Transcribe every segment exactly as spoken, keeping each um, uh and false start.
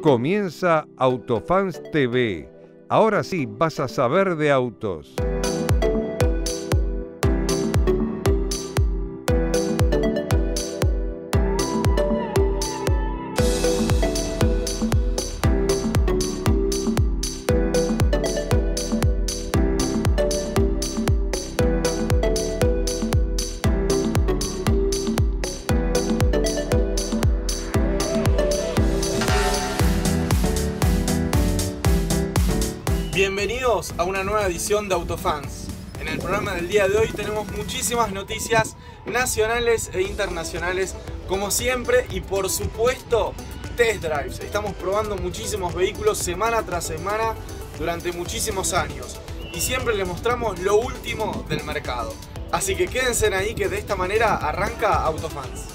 Comienza Autofans T V. Ahora sí vas a saber de autos. Bienvenidos a una nueva edición de Autofans. En el programa del día de hoy tenemos muchísimas noticias nacionales e internacionales, como siempre, y por supuesto, test drives. Estamos probando muchísimos vehículos semana tras semana durante muchísimos años y siempre les mostramos lo último del mercado. Así que quédense ahí, que de esta manera arranca Autofans.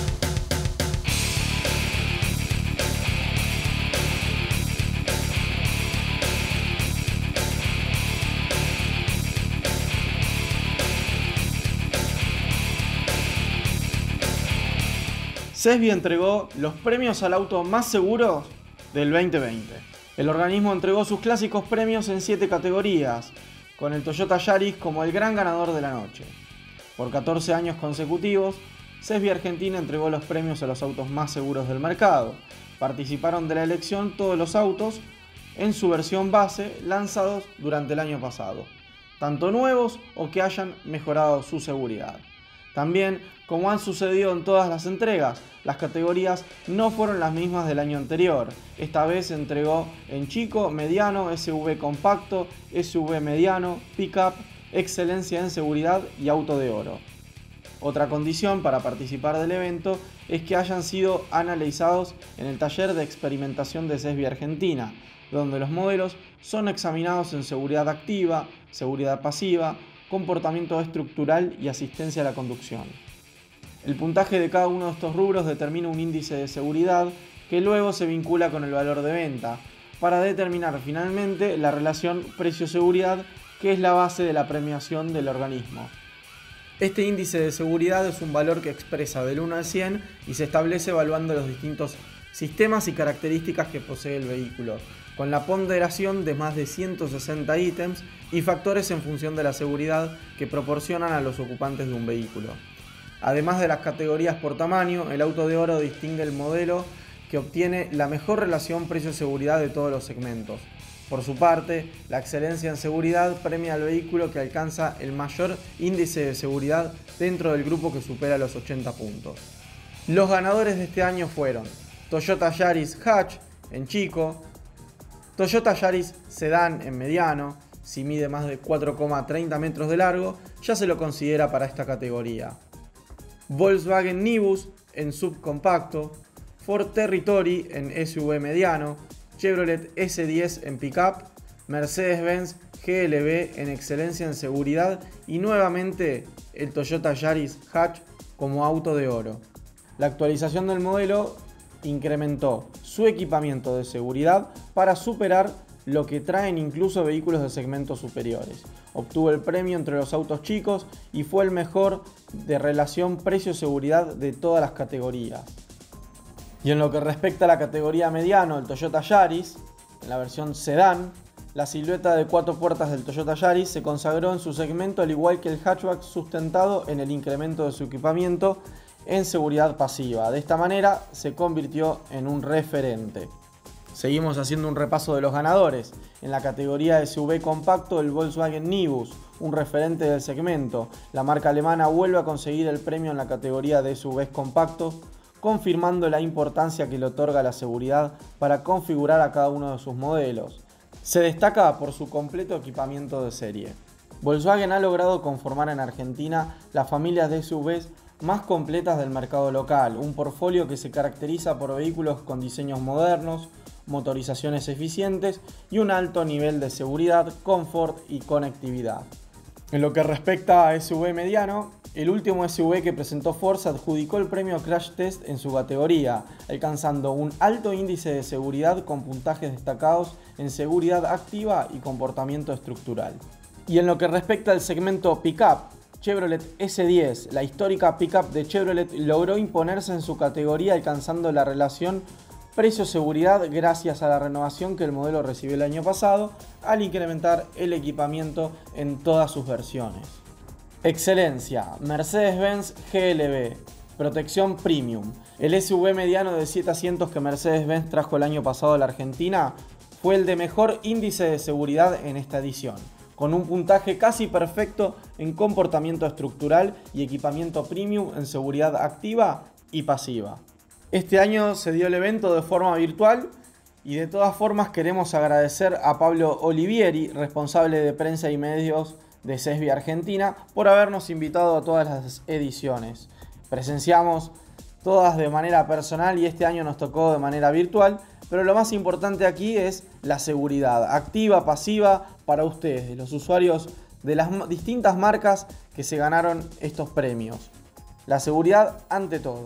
Sesbi entregó los premios al auto más seguro del veinte veinte. El organismo entregó sus clásicos premios en siete categorías, con el Toyota Yaris como el gran ganador de la noche. Por catorce años consecutivos, Sesbi Argentina entregó los premios a los autos más seguros del mercado. Participaron de la elección todos los autos en su versión base lanzados durante el año pasado, tanto nuevos o que hayan mejorado su seguridad. También, como han sucedido en todas las entregas, las categorías no fueron las mismas del año anterior. Esta vez se entregó en chico, mediano, S U V compacto, S U V mediano, pickup, excelencia en seguridad y auto de oro. Otra condición para participar del evento es que hayan sido analizados en el taller de experimentación de Sesbi Argentina, donde los modelos son examinados en seguridad activa, seguridad pasiva, comportamiento estructural y asistencia a la conducción. El puntaje de cada uno de estos rubros determina un índice de seguridad que luego se vincula con el valor de venta para determinar finalmente la relación precio-seguridad, que es la base de la premiación del organismo. Este índice de seguridad es un valor que expresa del uno al cien y se establece evaluando los distintos sistemas y características que posee el vehículo, con la ponderación de más de ciento sesenta ítems y factores en función de la seguridad que proporcionan a los ocupantes de un vehículo. Además de las categorías por tamaño, el auto de oro distingue el modelo que obtiene la mejor relación precio-seguridad de todos los segmentos. Por su parte, la excelencia en seguridad premia al vehículo que alcanza el mayor índice de seguridad dentro del grupo que supera los ochenta puntos. Los ganadores de este año fueron Toyota Yaris Hatch en chico, Toyota Yaris Sedan en mediano. Si mide más de cuatro coma treinta metros de largo, ya se lo considera para esta categoría. Volkswagen Nibus en subcompacto, Ford Territory en S U V mediano, Chevrolet S diez en pickup, Mercedes-Benz G L B en excelencia en seguridad y nuevamente el Toyota Yaris Hatch como auto de oro. La actualización del modelo incrementó su equipamiento de seguridad para superar lo que traen incluso vehículos de segmentos superiores. Obtuvo el premio entre los autos chicos y fue el mejor de relación precio-seguridad de todas las categorías. Y en lo que respecta a la categoría mediano, el Toyota Yaris, en la versión sedán, la silueta de cuatro puertas del Toyota Yaris se consagró en su segmento, al igual que el hatchback, sustentado en el incremento de su equipamiento en seguridad pasiva. De esta manera se convirtió en un referente. Seguimos haciendo un repaso de los ganadores. En la categoría S U V compacto, el Volkswagen Nibus, un referente del segmento. La marca alemana vuelve a conseguir el premio en la categoría de S U Vs compactos, confirmando la importancia que le otorga la seguridad para configurar a cada uno de sus modelos. Se destaca por su completo equipamiento de serie. Volkswagen ha logrado conformar en Argentina las familias de S U Vs más completas del mercado local, un portfolio que se caracteriza por vehículos con diseños modernos, motorizaciones eficientes y un alto nivel de seguridad, confort y conectividad. En lo que respecta a S U V mediano, el último S U V que presentó Ford se adjudicó el premio Crash Test en su categoría, alcanzando un alto índice de seguridad con puntajes destacados en seguridad activa y comportamiento estructural. Y en lo que respecta al segmento Pickup, Chevrolet S diez, la histórica pickup de Chevrolet, logró imponerse en su categoría alcanzando la relación precio-seguridad gracias a la renovación que el modelo recibió el año pasado al incrementar el equipamiento en todas sus versiones. Excelencia, Mercedes-Benz G L B, protección premium. El S U V mediano de siete asientos que Mercedes-Benz trajo el año pasado a la Argentina fue el de mejor índice de seguridad en esta edición, con un puntaje casi perfecto en comportamiento estructural y equipamiento premium en seguridad activa y pasiva. Este año se dio el evento de forma virtual y de todas formas queremos agradecer a Pablo Olivieri, responsable de prensa y medios de CESBI Argentina, por habernos invitado a todas las ediciones. Presenciamos todas de manera personal y este año nos tocó de manera virtual, pero lo más importante aquí es la seguridad activa, pasiva para ustedes, los usuarios de las distintas marcas que se ganaron estos premios. La seguridad ante todo.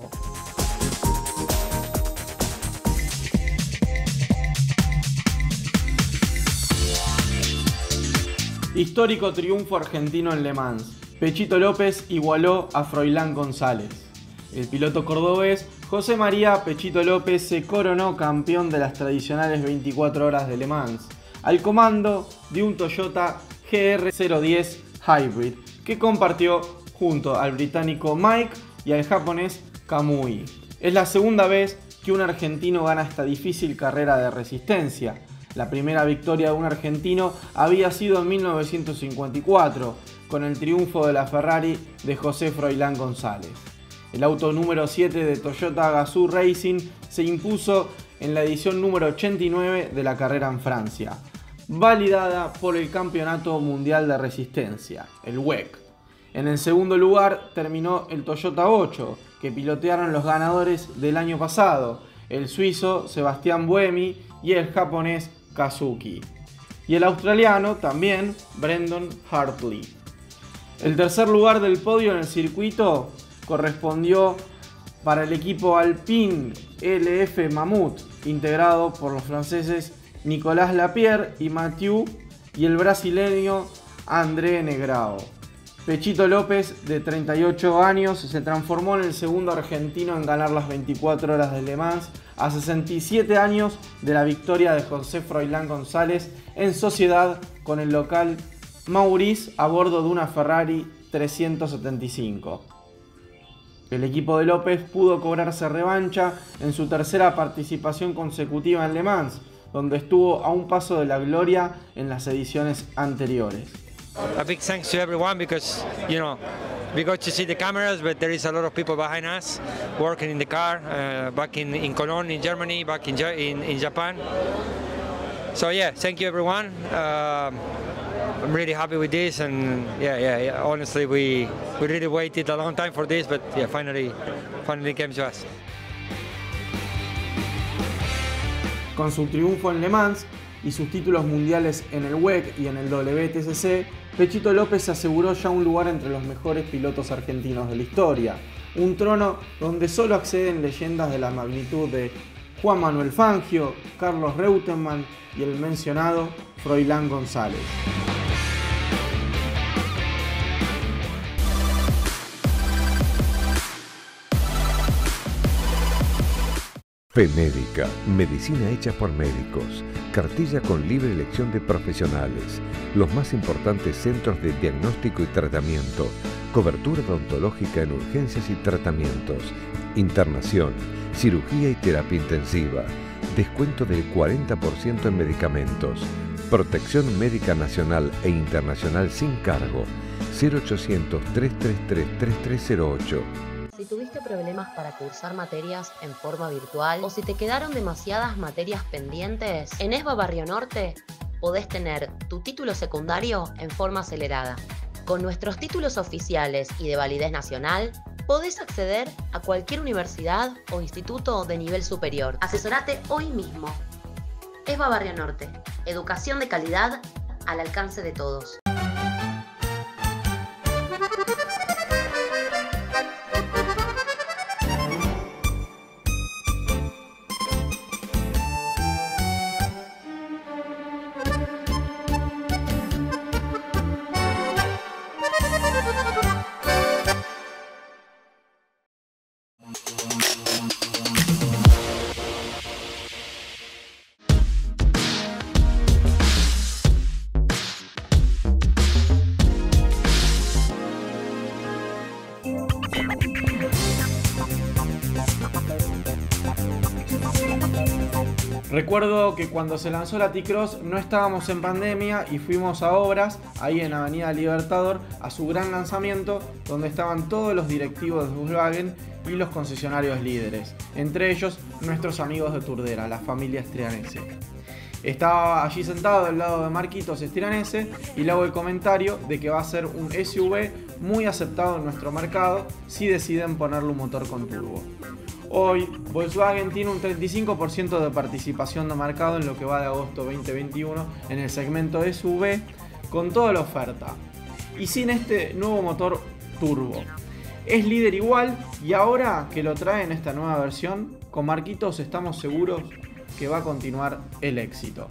Histórico triunfo argentino en Le Mans. Pechito López igualó a Froilán González. El piloto cordobés José María Pechito López se coronó campeón de las tradicionales veinticuatro horas de Le Mans, al comando de un Toyota G R cero diez Hybrid, que compartió junto al británico Mike y al japonés Kamui. Es la segunda vez que un argentino gana esta difícil carrera de resistencia. La primera victoria de un argentino había sido en mil novecientos cincuenta y cuatro, con el triunfo de la Ferrari de José Froilán González. El auto número siete de Toyota Gazoo Racing se impuso en la edición número ochenta y nueve de la carrera en Francia, validada por el Campeonato Mundial de Resistencia, el W E C. En el segundo lugar terminó el Toyota ocho, que pilotearon los ganadores del año pasado, el suizo Sebastián Buemi y el japonés Kazuki, y el australiano también Brendan Hartley. El tercer lugar del podio en el circuito correspondió para el equipo Alpine L F Mammoth, integrado por los franceses Nicolas Lapierre y Mathieu y el brasileño André Negrao. Pechito López, de treinta y ocho años, se transformó en el segundo argentino en ganar las veinticuatro horas de Le Mans a sesenta y siete años de la victoria de José Froilán González en sociedad con el local Maurice a bordo de una Ferrari trescientos setenta y cinco. El equipo de López pudo cobrarse revancha en su tercera participación consecutiva en Le Mans, donde estuvo a un paso de la gloria en las ediciones anteriores. A big thanks to everyone because, you know, we got to see the cameras, but there is a lot of people behind us working in the car, uh, back in, in Cologne, in Germany, back in, in, in Japan. So yeah, thank you everyone. Uh, I'm really happy with this, and yeah, yeah, yeah. Honestly, we we really waited a long time for this, but yeah, finally, finally came to us. Con su triunfo en Le Mans y sus títulos mundiales en el W E C y en el W T C C, Pechito López se aseguró ya un lugar entre los mejores pilotos argentinos de la historia, un trono donde solo acceden leyendas de la magnitud de Juan Manuel Fangio, Carlos Reutemann y el mencionado Froilán González. FEMédica, medicina hecha por médicos. Cartilla con libre elección de profesionales. Los más importantes centros de diagnóstico y tratamiento. Cobertura odontológica en urgencias y tratamientos. Internación, cirugía y terapia intensiva. Descuento del cuarenta por ciento en medicamentos. Protección médica nacional e internacional sin cargo. cero ochocientos, trescientos treinta y tres, treinta y tres cero ocho. Si tuviste problemas para cursar materias en forma virtual o si te quedaron demasiadas materias pendientes, en ESBA Barrio Norte podés tener tu título secundario en forma acelerada. Con nuestros títulos oficiales y de validez nacional, podés acceder a cualquier universidad o instituto de nivel superior. Asesorate hoy mismo. ESBA Barrio Norte, educación de calidad al alcance de todos. Recuerdo que cuando se lanzó la T-Cross no estábamos en pandemia y fuimos a Obras, ahí en Avenida Libertador, a su gran lanzamiento, donde estaban todos los directivos de Volkswagen y los concesionarios líderes, entre ellos nuestros amigos de Turdera, la familia Strianese. Estaba allí sentado al lado de Marquitos Strianese y le hago el comentario de que va a ser un S U V muy aceptado en nuestro mercado si deciden ponerle un motor con turbo. Hoy, Volkswagen tiene un treinta y cinco por ciento de participación de mercado en lo que va de agosto veinte veintiuno en el segmento S U V, con toda la oferta y sin este nuevo motor turbo. Es líder igual y ahora que lo trae en esta nueva versión, con Marquitos estamos seguros que va a continuar el éxito.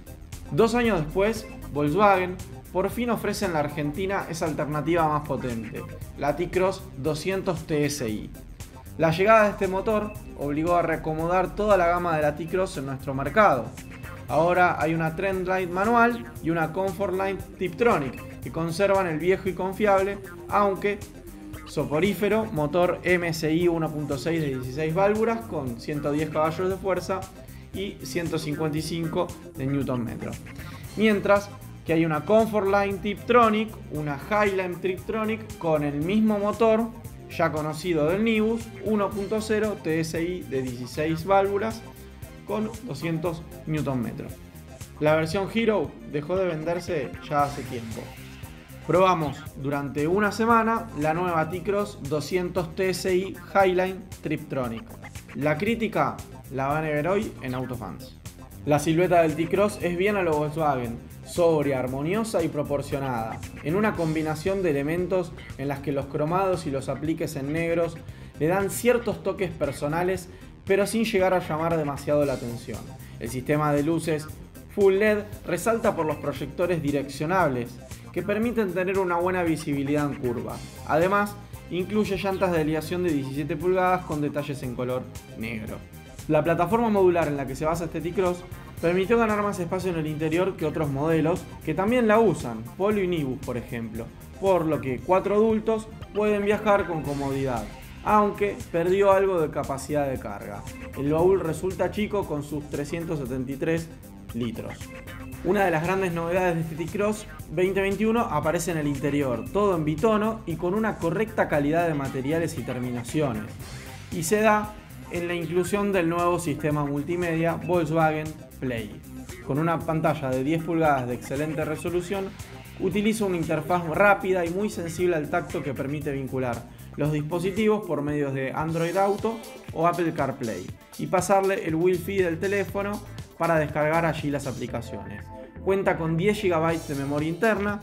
Dos años después, Volkswagen por fin ofrece en la Argentina esa alternativa más potente, la T-Cross doscientos T S I. La llegada de este motor obligó a reacomodar toda la gama de la T-Cross en nuestro mercado. Ahora hay una Trendline manual y una Comfortline Tiptronic que conservan el viejo y confiable, aunque soporífero, motor M S I uno punto seis de dieciséis válvulas con ciento diez caballos de fuerza y ciento cincuenta y cinco de newton metro. Mientras que hay una Comfortline Tiptronic, una Highline Tiptronic con el mismo motor ya conocido del Nibus, uno punto cero T S I de dieciséis válvulas con doscientos newton metro. La versión Hero dejó de venderse ya hace tiempo. Probamos durante una semana la nueva T-Cross doscientos T S I Highline Tiptronic. La crítica la van a ver hoy en Autofans. La silueta del T-Cross es bien a lo Volkswagen, sobria, armoniosa y proporcionada, en una combinación de elementos en las que los cromados y los apliques en negros le dan ciertos toques personales, pero sin llegar a llamar demasiado la atención. El sistema de luces Full L E D resalta por los proyectores direccionables, que permiten tener una buena visibilidad en curva. Además, incluye llantas de aleación de diecisiete pulgadas con detalles en color negro. La plataforma modular en la que se basa este T-Cross permitió ganar más espacio en el interior que otros modelos que también la usan, Polo y Nibus por ejemplo, por lo que cuatro adultos pueden viajar con comodidad, aunque perdió algo de capacidad de carga. El baúl resulta chico con sus trescientos setenta y tres litros. Una de las grandes novedades de este T-Cross veinte veintiuno aparece en el interior, todo en bitono y con una correcta calidad de materiales y terminaciones, y se da en la inclusión del nuevo sistema multimedia Volkswagen Play. Con una pantalla de diez pulgadas de excelente resolución, utiliza una interfaz rápida y muy sensible al tacto que permite vincular los dispositivos por medios de Android Auto o Apple CarPlay y pasarle el Wi-Fi del teléfono para descargar allí las aplicaciones. Cuenta con diez gigabytes de memoria interna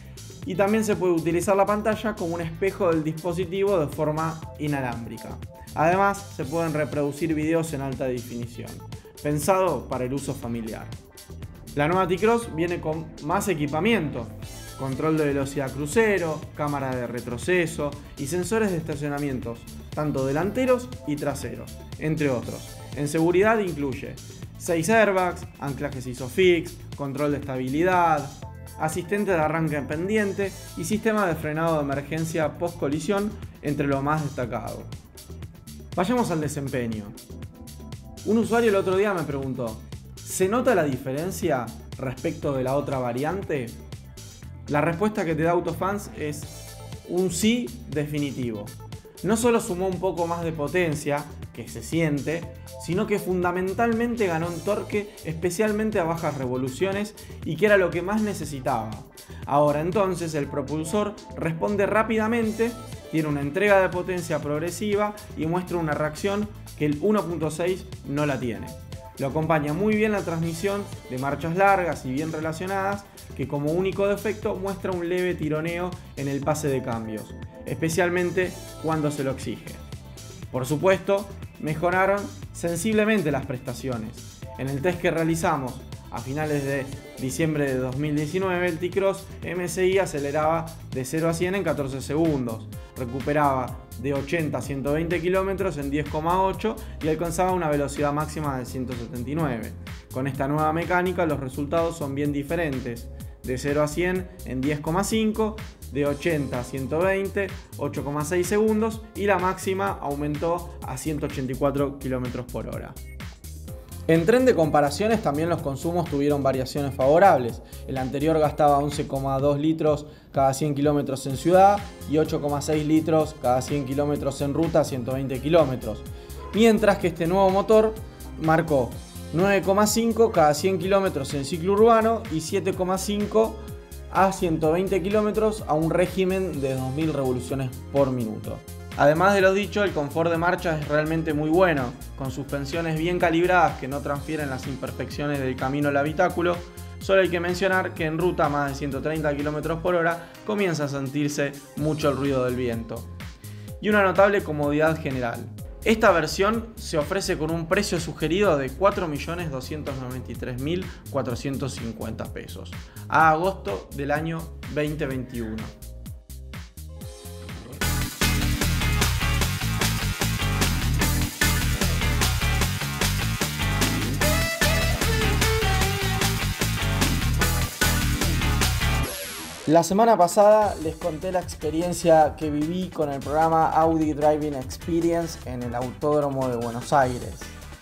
y también se puede utilizar la pantalla como un espejo del dispositivo de forma inalámbrica. Además, se pueden reproducir videos en alta definición, pensado para el uso familiar. La nueva T-Cross viene con más equipamiento, control de velocidad crucero, cámara de retroceso y sensores de estacionamientos, tanto delanteros y traseros, entre otros. En seguridad incluye seis airbags, anclajes ISOFIX, control de estabilidad, asistente de arranque en pendiente y sistema de frenado de emergencia post colisión, entre lo más destacado. Vayamos al desempeño. Un usuario el otro día me preguntó, ¿se nota la diferencia respecto de la otra variante? La respuesta que te da Autofans es un sí definitivo. No solo sumó un poco más de potencia, que se siente, sino que fundamentalmente ganó en torque, especialmente a bajas revoluciones, y que era lo que más necesitaba. Ahora entonces el propulsor responde rápidamente, tiene una entrega de potencia progresiva y muestra una reacción que el uno punto seis no la tiene. Lo acompaña muy bien la transmisión de marchas largas y bien relacionadas, que como único defecto muestra un leve tironeo en el pase de cambios, especialmente cuando se lo exige. Por supuesto, mejoraron sensiblemente las prestaciones. En el test que realizamos a finales de diciembre de dos mil diecinueve, el T-Cross M S I aceleraba de cero a cien en catorce segundos, recuperaba de ochenta a ciento veinte kilómetros en diez coma ocho y alcanzaba una velocidad máxima de ciento setenta y nueve. Con esta nueva mecánica los resultados son bien diferentes, de cero a cien en diez coma cinco, de ochenta a ciento veinte, ocho coma seis segundos y la máxima aumentó a ciento ochenta y cuatro kilómetros por hora. En tren de comparaciones también los consumos tuvieron variaciones favorables. El anterior gastaba once coma dos litros cada cien kilómetros en ciudad y ocho coma seis litros cada cien kilómetros en ruta a ciento veinte kilómetros. Mientras que este nuevo motor marcó nueve coma cinco cada cien kilómetros en ciclo urbano y siete coma cinco a ciento veinte kilómetros a un régimen de dos mil revoluciones por minuto. Además de lo dicho, el confort de marcha es realmente muy bueno, con suspensiones bien calibradas que no transfieren las imperfecciones del camino al habitáculo. Solo hay que mencionar que en ruta a más de ciento treinta kilómetros por hora comienza a sentirse mucho el ruido del viento. Y una notable comodidad general. Esta versión se ofrece con un precio sugerido de cuatro millones doscientos noventa y tres mil cuatrocientos cincuenta pesos a agosto del año veinte veintiuno. La semana pasada les conté la experiencia que viví con el programa Audi Driving Experience en el Autódromo de Buenos Aires.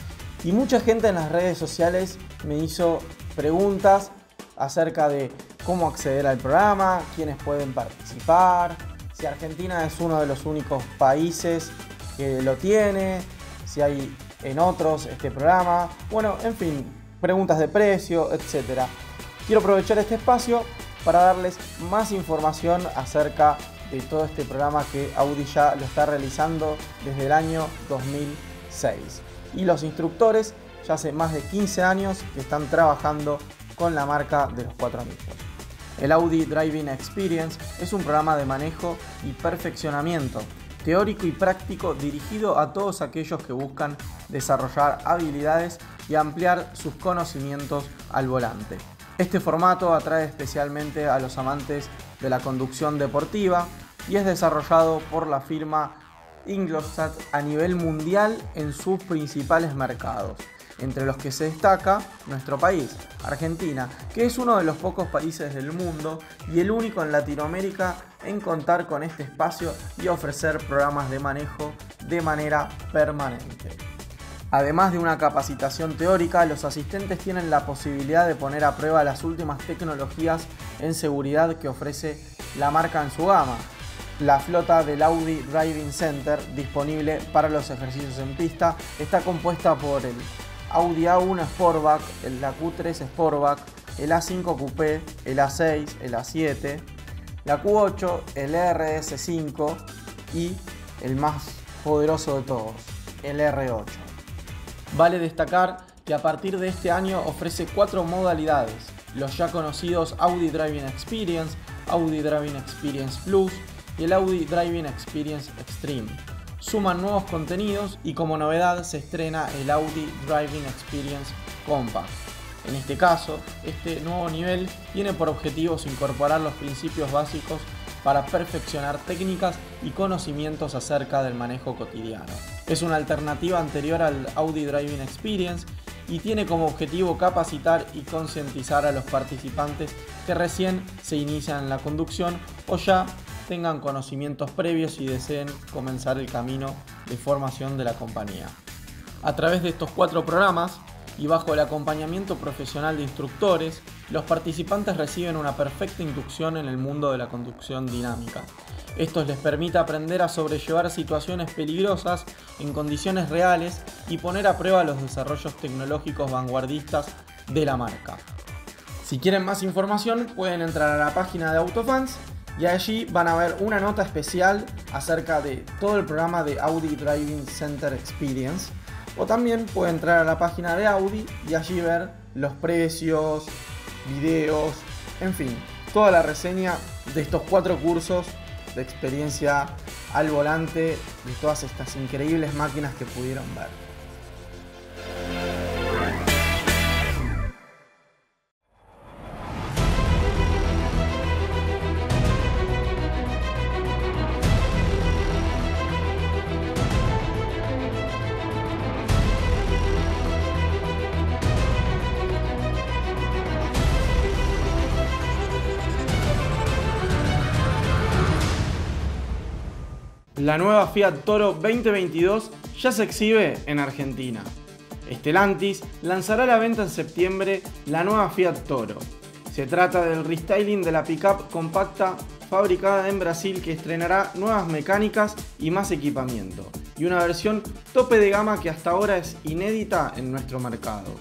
Y mucha gente en las redes sociales me hizo preguntas acerca de cómo acceder al programa, quiénes pueden participar, si Argentina es uno de los únicos países que lo tiene, si hay en otros este programa, bueno, en fin, preguntas de precio, etcétera. Quiero aprovechar este espacio para darles más información acerca de todo este programa que Audi ya lo está realizando desde el año dos mil seis. Y los instructores ya hace más de quince años que están trabajando con la marca de los cuatro amigos. El Audi Driving Experience es un programa de manejo y perfeccionamiento teórico y práctico dirigido a todos aquellos que buscan desarrollar habilidades y ampliar sus conocimientos al volante. Este formato atrae especialmente a los amantes de la conducción deportiva y es desarrollado por la firma Ingolstadt a nivel mundial en sus principales mercados, entre los que se destaca nuestro país, Argentina, que es uno de los pocos países del mundo y el único en Latinoamérica en contar con este espacio y ofrecer programas de manejo de manera permanente. Además de una capacitación teórica, los asistentes tienen la posibilidad de poner a prueba las últimas tecnologías en seguridad que ofrece la marca en su gama. La flota del Audi Driving Center, disponible para los ejercicios en pista, está compuesta por el Audi A uno Sportback, el A Q tres Sportback, el A cinco Coupé, el A seis, el A siete, la Q ocho, el R S cinco y el más poderoso de todos, el R ocho. Vale destacar que a partir de este año ofrece cuatro modalidades: los ya conocidos Audi Driving Experience, Audi Driving Experience Plus y el Audi Driving Experience Extreme. Suman nuevos contenidos y como novedad se estrena el Audi Driving Experience Compact. En este caso, este nuevo nivel tiene por objetivos incorporar los principios básicos para perfeccionar técnicas y conocimientos acerca del manejo cotidiano. Es una alternativa anterior al Audi Driving Experience y tiene como objetivo capacitar y concientizar a los participantes que recién se inician en la conducción o ya tengan conocimientos previos y deseen comenzar el camino de formación de la compañía. A través de estos cuatro programas y bajo el acompañamiento profesional de instructores, los participantes reciben una perfecta inducción en el mundo de la conducción dinámica. Esto les permite aprender a sobrellevar situaciones peligrosas en condiciones reales y poner a prueba los desarrollos tecnológicos vanguardistas de la marca. Si quieren más información, pueden entrar a la página de Autofans y allí van a ver una nota especial acerca de todo el programa de Audi Driving Center Experience. O también pueden entrar a la página de Audi y allí ver los precios, videos, en fin, toda la reseña de estos cuatro cursos de experiencia al volante de todas estas increíbles máquinas que pudieron ver. La nueva Fiat Toro veinte veintidós ya se exhibe en Argentina. Stellantis lanzará a la venta en septiembre la nueva Fiat Toro. Se trata del restyling de la pickup compacta fabricada en Brasil que estrenará nuevas mecánicas y más equipamiento, y una versión tope de gama que hasta ahora es inédita en nuestro mercado.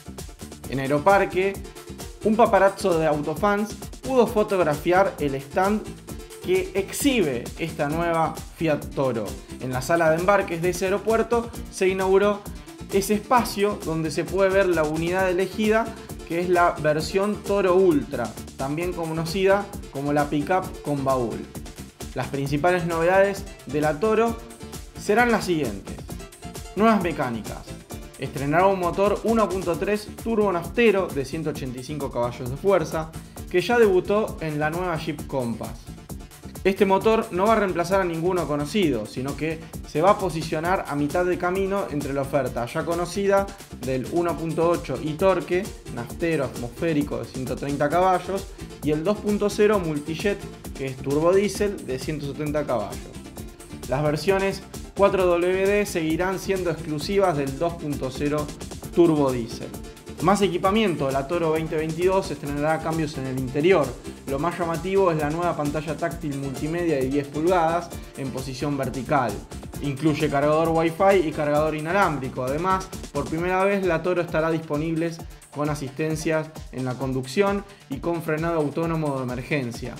En Aeroparque, un paparazzo de autofans pudo fotografiar el stand que exhibe esta nueva Fiat Toro. En la sala de embarques de ese aeropuerto se inauguró ese espacio donde se puede ver la unidad elegida, que es la versión Toro Ultra, también conocida como la pickup con baúl. Las principales novedades de la Toro serán las siguientes: nuevas mecánicas. Estrenará un motor uno punto tres turbo naftero de ciento ochenta y cinco caballos de fuerza, que ya debutó en la nueva Jeep Compass. Este motor no va a reemplazar a ninguno conocido, sino que se va a posicionar a mitad de camino entre la oferta ya conocida del uno punto ocho e-Torque, naftero atmosférico de ciento treinta caballos, y el dos punto cero Multijet, que es turbodiesel de ciento setenta caballos. Las versiones cuatro W D seguirán siendo exclusivas del dos punto cero turbodiesel. Más equipamiento: la Toro veinte veintidós estrenará cambios en el interior. Lo más llamativo es la nueva pantalla táctil multimedia de diez pulgadas en posición vertical. Incluye cargador Wi-Fi y cargador inalámbrico. Además, por primera vez la Toro estará disponible con asistencias en la conducción y con frenado autónomo de emergencia.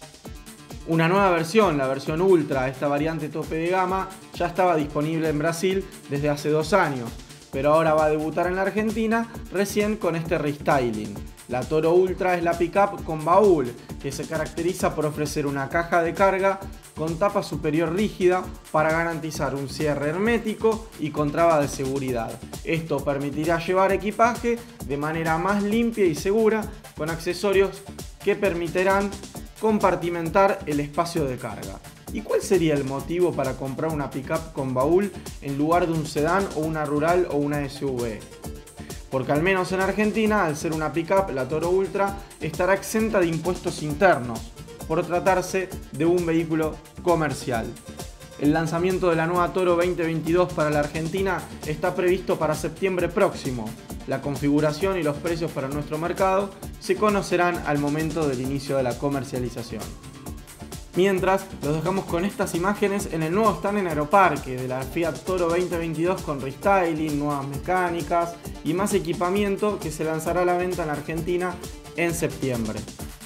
Una nueva versión, la versión Ultra, esta variante tope de gama, ya estaba disponible en Brasil desde hace dos años, pero ahora va a debutar en la Argentina recién con este restyling. La Toro Ultra es la pickup con baúl, que se caracteriza por ofrecer una caja de carga con tapa superior rígida para garantizar un cierre hermético y con traba de seguridad. Esto permitirá llevar equipaje de manera más limpia y segura, con accesorios que permitirán compartimentar el espacio de carga. ¿Y cuál sería el motivo para comprar una pickup con baúl en lugar de un sedán o una rural o una S U V? Porque al menos en Argentina, al ser una pickup, la Toro Ultra estará exenta de impuestos internos, por tratarse de un vehículo comercial. El lanzamiento de la nueva Toro veinte veintidós para la Argentina está previsto para septiembre próximo. La configuración y los precios para nuestro mercado se conocerán al momento del inicio de la comercialización. Mientras, los dejamos con estas imágenes en el nuevo stand en Aeroparque de la Fiat Toro veinte veintidós con restyling, nuevas mecánicas y más equipamiento, que se lanzará a la venta en la Argentina en septiembre.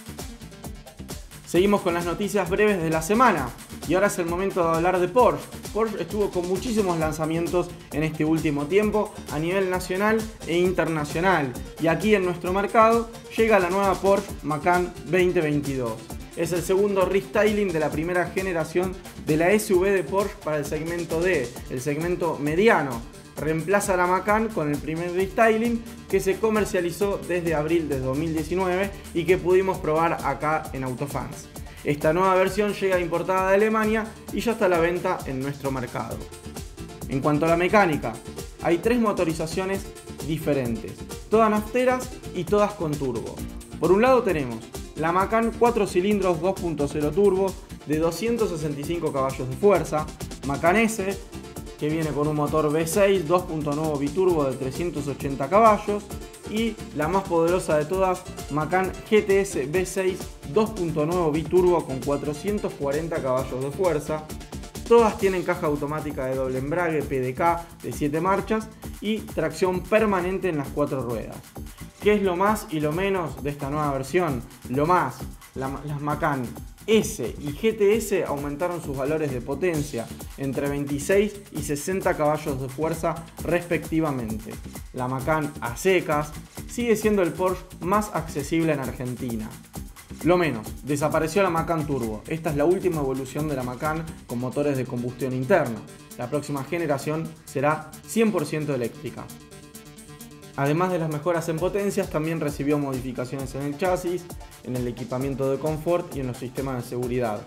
Seguimos con las noticias breves de la semana y ahora es el momento de hablar de Porsche. Porsche estuvo con muchísimos lanzamientos en este último tiempo a nivel nacional e internacional, y aquí en nuestro mercado llega la nueva Porsche Macan veinte veintidós. Es el segundo restyling de la primera generación de la S U V de Porsche para el segmento D, el segmento mediano. Reemplaza a la Macan con el primer restyling que se comercializó desde abril de dos mil diecinueve y que pudimos probar acá en Autofans. Esta nueva versión llega importada de Alemania y ya está a la venta en nuestro mercado. En cuanto a la mecánica, hay tres motorizaciones diferentes, todas nafteras y todas con turbo. Por un lado tenemos la Macan cuatro cilindros dos punto cero turbo de doscientos sesenta y cinco caballos de fuerza, Macan S, que viene con un motor V seis dos punto nueve biturbo de trescientos ochenta caballos, y la más poderosa de todas, Macan G T S V seis dos punto nueve biturbo con cuatrocientos cuarenta caballos de fuerza. Todas tienen caja automática de doble embrague P D K de siete marchas y tracción permanente en las cuatro ruedas. ¿Qué es lo más y lo menos de esta nueva versión? Lo más, la, las Macan S y G T S aumentaron sus valores de potencia entre veintiséis y sesenta caballos de fuerza respectivamente. La Macan a secas sigue siendo el Porsche más accesible en Argentina. Lo menos, desapareció la Macan Turbo. Esta es la última evolución de la Macan con motores de combustión interna. La próxima generación será cien por ciento eléctrica. Además de las mejoras en potencias, también recibió modificaciones en el chasis, en el equipamiento de confort y en los sistemas de seguridad.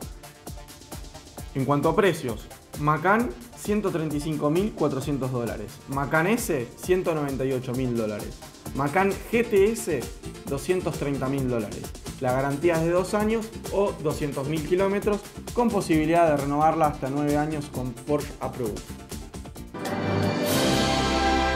En cuanto a precios, Macan ciento treinta y cinco mil cuatrocientos dólares, Macan S ciento noventa y ocho mil dólares, Macan G T S doscientos treinta mil dólares. La garantía es de dos años o doscientos mil kilómetros, con posibilidad de renovarla hasta nueve años con Porsche Approved. Bueno, y hasta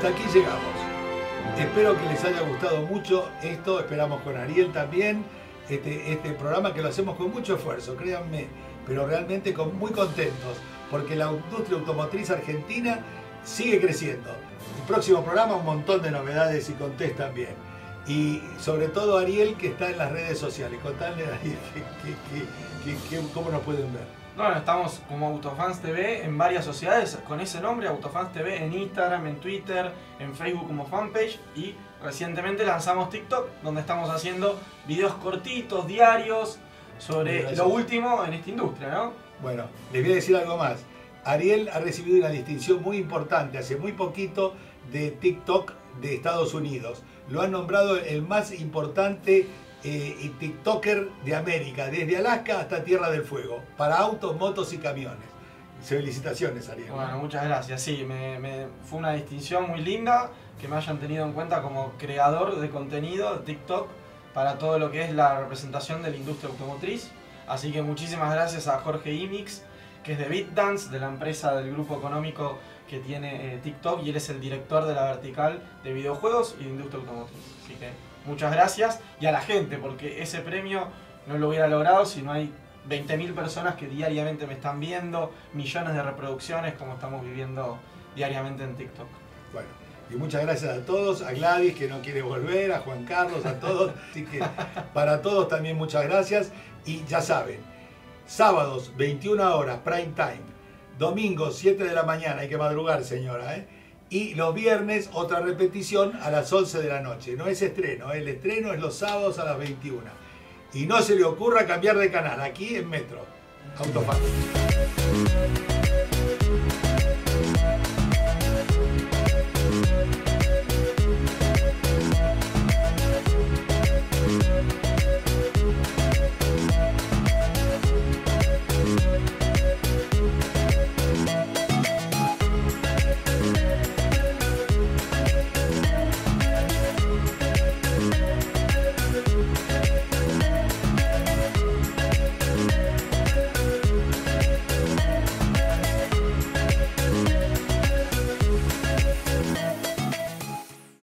hasta aquí llegamos. Espero que les haya gustado mucho esto, esperamos con Ariel también, este, este programa que lo hacemos con mucho esfuerzo, créanme, pero realmente con, muy contentos, porque la industria automotriz argentina sigue creciendo. El próximo programa un montón de novedades y contés también. Y sobre todo Ariel, que está en las redes sociales. Contale, Ariel, que, que, que, que, cómo nos pueden ver. Bueno, estamos como Autofans T V en varias sociedades con ese nombre, Autofans T V, en Instagram, en Twitter, en Facebook como fanpage, y recientemente lanzamos TikTok, donde estamos haciendo videos cortitos, diarios, sobre lo último en esta industria, ¿no? Bueno, les voy a decir algo más. Ariel ha recibido una distinción muy importante hace muy poquito de TikTok de Estados Unidos. Lo han nombrado el más importante Eh, TikToker de América, desde Alaska hasta Tierra del Fuego, para autos, motos y camiones. Felicitaciones, Ariel. Bueno, muchas gracias. Sí, me, me, fue una distinción muy linda que me hayan tenido en cuenta como creador de contenido de TikTok para todo lo que es la representación de la industria automotriz. Así que muchísimas gracias a Jorge Imix, que es de BitDance, de la empresa del grupo económico que tiene eh, TikTok, y él es el director de la vertical de videojuegos y de industria automotriz. Así que muchas gracias, y a la gente, porque ese premio no lo hubiera logrado si no hay veinte mil personas que diariamente me están viendo, millones de reproducciones como estamos viviendo diariamente en TikTok. Bueno, y muchas gracias a todos, a Gladys que no quiere volver, a Juan Carlos, a todos. Así que para todos también muchas gracias. Y ya saben, sábados veintiuna horas, prime time, domingos siete de la mañana, hay que madrugar, señora, ¿eh? Y los viernes otra repetición a las once de la noche. No es estreno, el estreno es los sábados a las veintiuna. Y no se le ocurra cambiar de canal, aquí en Metro. Autofans.